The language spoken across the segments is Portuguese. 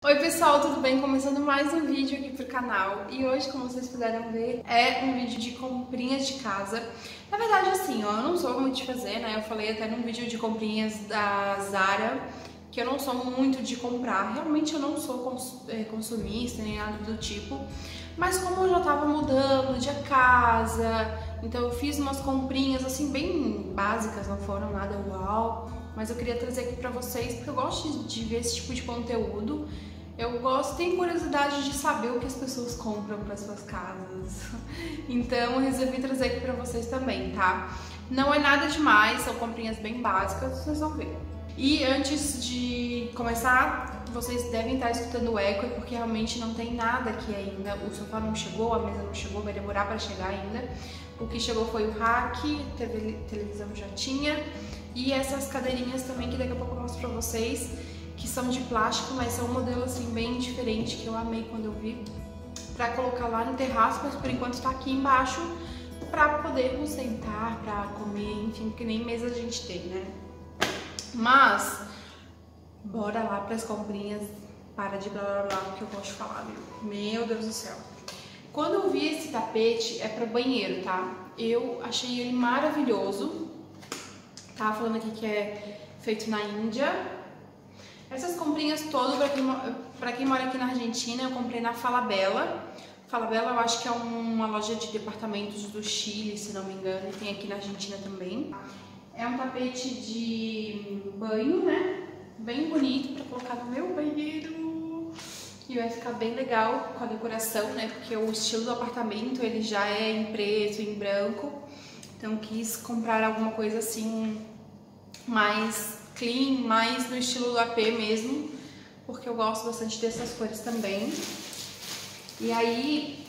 Oi pessoal, tudo bem? Começando mais um vídeo aqui pro canal e hoje, como vocês puderam ver, é um vídeo de comprinhas de casa. Na verdade, assim, ó, eu não sou muito de fazer, né? Eu falei até num vídeo de comprinhas da Zara que eu não sou muito de comprar. Realmente eu não sou consumista nem nada do tipo. Mas como eu já tava mudando de casa, então eu fiz umas comprinhas assim bem básicas, não foram nada uau. Mas eu queria trazer aqui pra vocês porque eu gosto de ver esse tipo de conteúdo. Eu gosto, tenho curiosidade de saber o que as pessoas compram para suas casas. Então eu resolvi trazer aqui para vocês também, tá? Não é nada demais, são comprinhas bem básicas, vocês vão ver. E antes de começar, vocês devem estar escutando o eco, porque realmente não tem nada aqui ainda. O sofá não chegou, a mesa não chegou, vai demorar para chegar ainda. O que chegou foi o rack, televisão já tinha. E essas cadeirinhas também, que daqui a pouco eu mostro pra vocês, que são de plástico, mas são um modelo assim bem diferente, que eu amei quando eu vi, pra colocar lá no terraço, mas por enquanto tá aqui embaixo pra podermos sentar, pra comer, enfim, que nem mesa a gente tem, né? Mas, bora lá pras comprinhas, para de blá blá blá, que eu gosto de falar, meu Deus do céu. Quando eu vi esse tapete, é pra banheiro, tá? Eu achei ele maravilhoso. Tava falando aqui que é feito na Índia. Essas comprinhas todas, pra quem mora aqui na Argentina, eu comprei na Falabella. Falabella eu acho que é uma loja de departamentos do Chile, se não me engano, e tem aqui na Argentina também. É um tapete de banho, né? Bem bonito pra colocar no meu banheiro. E vai ficar bem legal com a decoração, né? Porque o estilo do apartamento, ele já é em preto, em branco. Então quis comprar alguma coisa assim mais clean, mais no estilo do AP mesmo, porque eu gosto bastante dessas cores também. E aí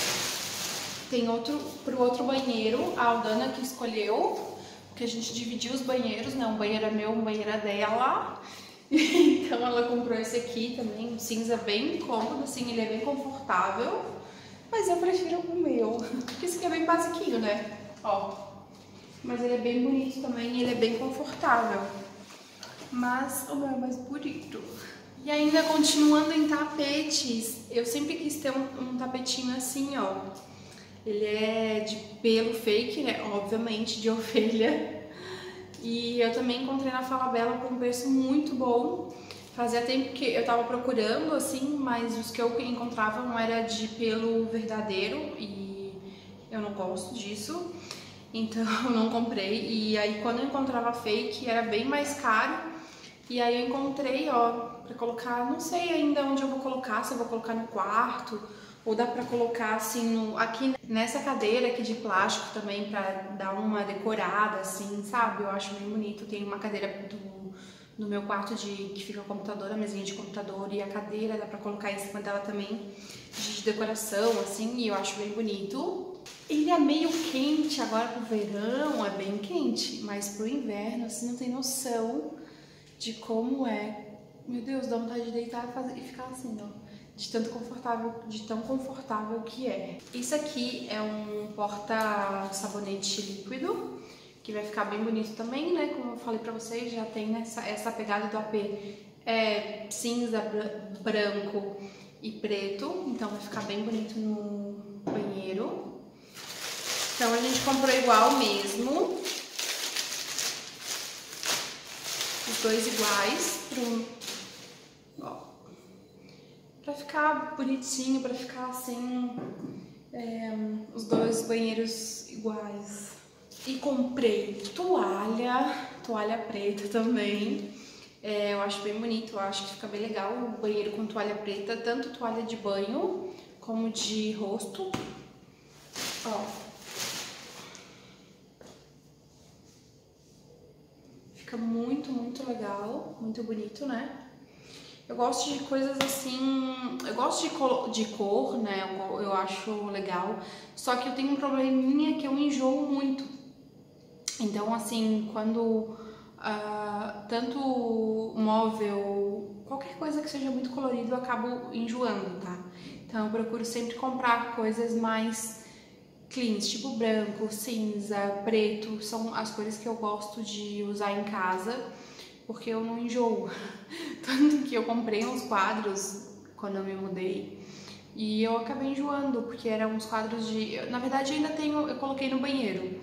tem pro outro banheiro, a Aldana que escolheu, porque a gente dividiu os banheiros, né? Um banheiro é meu, um banheiro é dela. Então ela comprou esse aqui também, um cinza bem cômodo, assim, ele é bem confortável, mas eu prefiro o meu, porque esse aqui é bem basiquinho, né? Ó, mas ele é bem bonito também e ele é bem confortável. Mas o meu é mais bonito. E ainda continuando em tapetes, eu sempre quis ter um tapetinho assim, ó. Ele é de pelo fake, né? Obviamente, de ovelha. E eu também encontrei na Falabella por um preço muito bom. Fazia tempo que eu tava procurando, assim, mas os que eu encontrava não era de pelo verdadeiro e eu não gosto disso. Então eu não comprei. E aí quando eu encontrava fake era bem mais caro. E aí eu encontrei, ó, pra colocar, não sei ainda onde eu vou colocar, se eu vou colocar no quarto ou dá pra colocar assim aqui nessa cadeira aqui de plástico também pra dar uma decorada assim, sabe? Eu acho bem bonito. Tem uma cadeira no meu quarto que fica o computador, a mesinha de computador e a cadeira dá pra colocar em cima dela também de decoração assim, e eu acho bem bonito. Ele é meio quente agora pro verão, é bem quente, mas pro inverno assim não tem noção de como é. Meu Deus, dá vontade de deitar e ficar assim, ó, de tão confortável que é. Isso aqui é um porta-sabonete líquido, que vai ficar bem bonito também, né? Como eu falei pra vocês, já tem essa pegada do AP cinza, branco e preto, então vai ficar bem bonito no banheiro. Então a gente comprou igual mesmo. Os dois iguais, pra ficar bonitinho, pra ficar assim, os dois banheiros iguais. E comprei toalha preta também, eu acho bem bonito, eu acho que fica bem legal o banheiro com toalha preta, tanto toalha de banho como de rosto, ó. Fica muito, muito legal, muito bonito, né? Eu gosto de coisas assim, eu gosto de cor, né? Eu acho legal, só que eu tenho um probleminha que eu enjoo muito. Então, assim, quando tanto móvel, qualquer coisa que seja muito colorido, eu acabo enjoando, tá? Então, eu procuro sempre comprar coisas mais cleans, tipo branco, cinza, preto, são as cores que eu gosto de usar em casa, porque eu não enjoo. Tanto que eu comprei uns quadros quando eu me mudei e eu acabei enjoando, porque eram uns quadros de... Na verdade ainda tenho, eu coloquei no banheiro,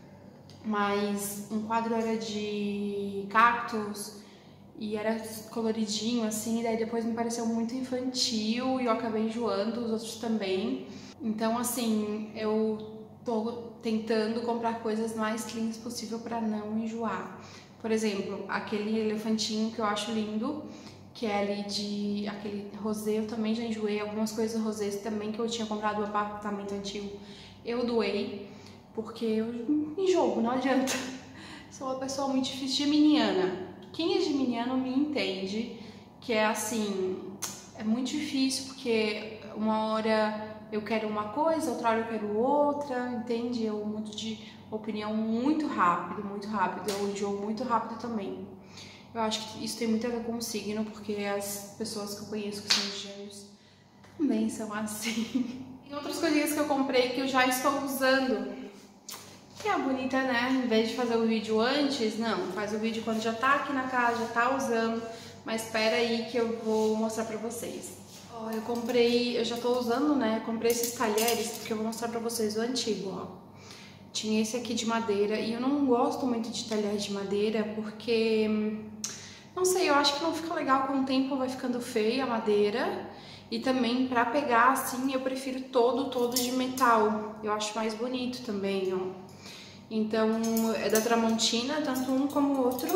mas um quadro era de cactos e era coloridinho assim, e daí depois me pareceu muito infantil e eu acabei enjoando, os outros também. Então assim, eu tô tentando comprar coisas mais cleans possível para não enjoar. Por exemplo, aquele elefantinho que eu acho lindo, que é ali de... aquele rosé, eu também já enjoei. Algumas coisas rosés também que eu tinha comprado no apartamento antigo, eu doei, porque eu enjoo, não adianta. Sou uma pessoa muito difícil, geminiana. Quem é geminiano me entende, que é assim, é muito difícil, porque uma hora eu quero uma coisa, outra hora eu quero outra, entende? Eu mudo de opinião muito rápido, eu enjoo muito rápido também. Eu acho que isso tem muito a ver com o signo, porque as pessoas que eu conheço que são gêmeos também são assim. Tem outras coisinhas que eu comprei que eu já estou usando. Que é bonita, né? Em vez de fazer o vídeo antes, não, faz o vídeo quando já tá aqui na casa, já tá usando, mas espera aí que eu vou mostrar pra vocês. Ó, eu já tô usando, né? Comprei esses talheres, porque eu vou mostrar pra vocês o antigo, ó. Tinha esse aqui de madeira, e eu não gosto muito de talher de madeira, porque, não sei, eu acho que não fica legal, com o tempo vai ficando feia a madeira. E também, pra pegar assim, eu prefiro todo de metal, eu acho mais bonito também, ó. Então, é da Tramontina, tanto um como o outro.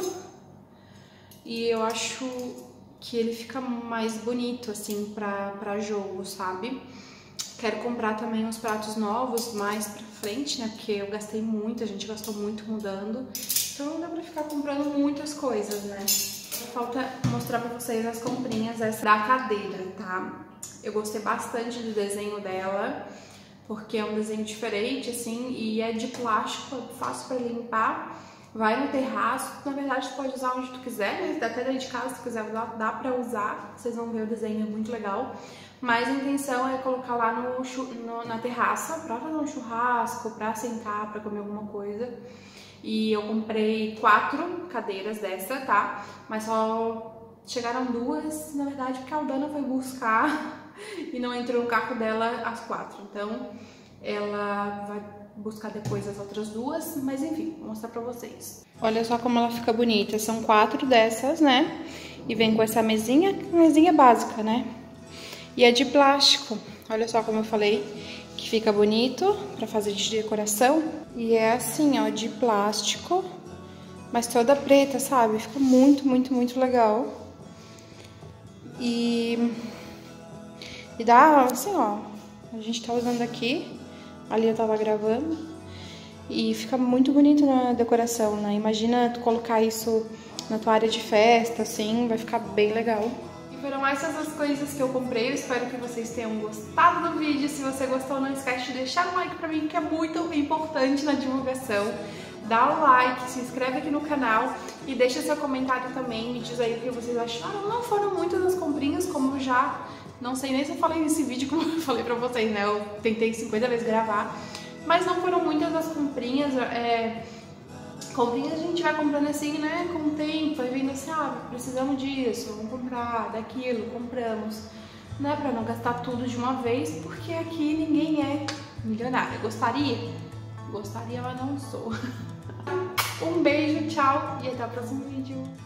E eu acho que ele fica mais bonito, assim, pra jogo, sabe? Quero comprar também uns pratos novos mais pra frente, né? Porque eu gastei muito, a gente gastou muito mudando. Então não dá pra ficar comprando muitas coisas, né? Falta mostrar pra vocês as comprinhas essa da cadeira, tá? Eu gostei bastante do desenho dela, porque é um desenho diferente, assim, e é de plástico, é fácil pra limpar. Vai no terraço, na verdade tu pode usar onde tu quiser, né? Até dentro de casa, se tu quiser usar, dá pra usar. Vocês vão ver, o desenho é muito legal. Mas a intenção é colocar lá na terraça, pra fazer um churrasco, pra sentar, pra comer alguma coisa. E eu comprei 4 cadeiras dessa, tá? Mas só chegaram 2, na verdade, porque a Aldana foi buscar e não entrou no carro dela as 4. Então, ela vai buscar depois as outras 2, mas enfim, vou mostrar pra vocês. Olha só como ela fica bonita. São 4 dessas, né? E vem com essa mesinha básica, né? E é de plástico. Olha só como eu falei, que fica bonito pra fazer de decoração. E é assim, ó, de plástico, mas toda preta, sabe? Fica muito legal. E dá, assim, ó, a gente tá usando aqui, ali eu tava gravando, e fica muito bonito na decoração, né? Imagina tu colocar isso na tua área de festa, assim, vai ficar bem legal. E foram essas as coisas que eu comprei, eu espero que vocês tenham gostado do vídeo. Se você gostou, não esquece de deixar um like pra mim, que é muito importante na divulgação. Dá o like, se inscreve aqui no canal e deixa seu comentário também, me diz aí o que vocês acharam. Não foram muitas as comprinhas, como eu já... Não sei nem se eu falei nesse vídeo, como eu falei pra vocês, né? Eu tentei 50 vezes gravar, mas não foram muitas as comprinhas. Comprinhas a gente vai comprando assim, né? Com o tempo, vai vendo assim, precisamos disso, vamos comprar, daquilo, compramos. Não é pra não gastar tudo de uma vez, porque aqui ninguém é milionário. Gostaria? Gostaria, mas não sou. Um beijo, tchau e até o próximo vídeo.